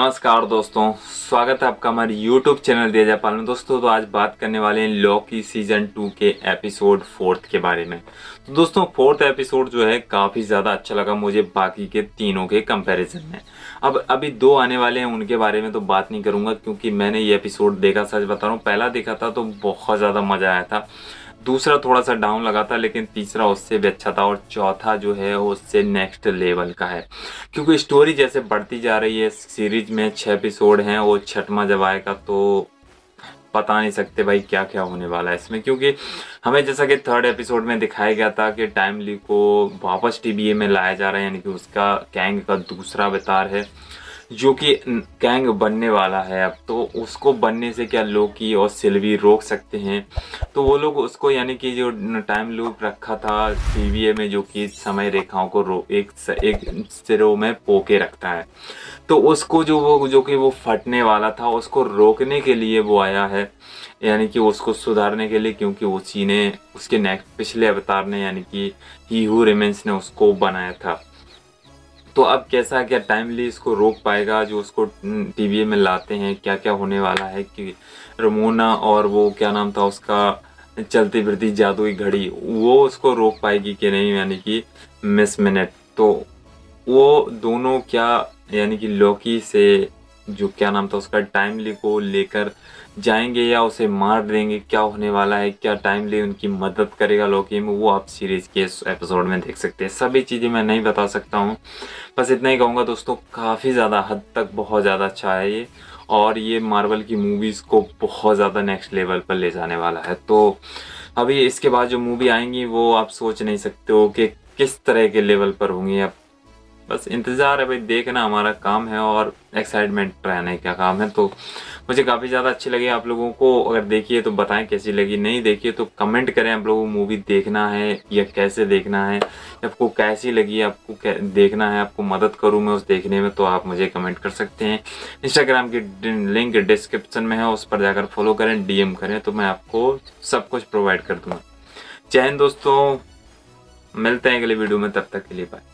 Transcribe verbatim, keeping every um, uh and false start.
नमस्कार दोस्तों, स्वागत है आपका हमारे यूट्यूब चैनल दिया जापाल में। दोस्तों तो आज बात करने वाले हैं लॉकी सीजन टू के एपिसोड फोर्थ के बारे में। तो दोस्तों फोर्थ एपिसोड जो है काफ़ी ज़्यादा अच्छा लगा मुझे बाकी के तीनों के कंपैरिजन में। अब अभी दो आने वाले हैं उनके बारे में तो बात नहीं करूँगा क्योंकि मैंने ये एपिसोड देखा, सच बता रहा हूँ पहला देखा था तो बहुत ज़्यादा मज़ा आया था, दूसरा थोड़ा सा डाउन लगा था, लेकिन तीसरा उससे भी अच्छा था और चौथा जो है उससे नेक्स्ट लेवल का है क्योंकि स्टोरी जैसे बढ़ती जा रही है। सीरीज में छह एपिसोड हैं और छठवां जब आएगा तो बता नहीं सकते भाई क्या क्या होने वाला है इसमें, क्योंकि हमें जैसा कि थर्ड एपिसोड में दिखाया गया था कि टाइमली को वापस टीवीए में लाया जा रहा है, यानी कि उसका कैंग का दूसरा अवतार है जो कि कैंग बनने वाला है। अब तो उसको बनने से क्या लोकी और सिल्वी रोक सकते हैं? तो वो लोग उसको यानी कि जो टाइम लूप रखा था टीवीए में जो कि समय रेखाओं को रो एक एक सिरों में पोके रखता है, तो उसको जो वो जो कि वो फटने वाला था उसको रोकने के लिए वो आया है, यानी कि उसको सुधारने के लिए, क्योंकि उसी ने उसके नेक्स्ट पिछले अवतार ने यानी कि ही हू रिमेंस ने उसको बनाया था। तो अब कैसा क्या टाइमली इसको रोक पाएगा जो उसको टीवी में लाते हैं? क्या क्या होने वाला है कि रमोना और वो क्या नाम था उसका चलती फिरती जादुई घड़ी, वो उसको रोक पाएगी कि नहीं, यानी कि मिस मिनट। तो वो दोनों क्या यानी कि लॉकी से जो क्या नाम था उसका टाइमली को लेकर जाएंगे या उसे मार देंगे? क्या होने वाला है? क्या टाइमली उनकी मदद करेगा लॉकी में? वो आप सीरीज के इस एपिसोड में देख सकते हैं। सभी चीज़ें मैं नहीं बता सकता हूँ, बस इतना ही कहूँगा दोस्तों, काफ़ी ज़्यादा हद तक बहुत ज़्यादा अच्छा है ये, और ये मार्वल की मूवीज़ को बहुत ज़्यादा नेक्स्ट लेवल पर ले जाने वाला है। तो अभी इसके बाद जो मूवी आएंगी वो आप सोच नहीं सकते हो कि किस तरह के लेवल पर होंगी। अब बस इंतज़ार है भाई, देखना हमारा काम है और एक्साइटमेंट रहने का काम है। तो मुझे काफ़ी ज़्यादा अच्छी लगी। आप लोगों को अगर देखिए तो बताएं कैसी लगी, नहीं देखिए तो कमेंट करें आप लोगों को मूवी देखना है या कैसे देखना है, आपको कैसी लगी, आपको क्या देखना है, आपको मदद करूँ मैं उस देखने में, तो आप मुझे कमेंट कर सकते हैं। इंस्टाग्राम की लिंक डिस्क्रिप्शन में है, उस पर जाकर फॉलो करें, डीएम करें, तो मैं आपको सब कुछ प्रोवाइड कर दूँगा। जय हिंद दोस्तों, मिलते हैं अगले वीडियो में, तब तक के लिए बाय।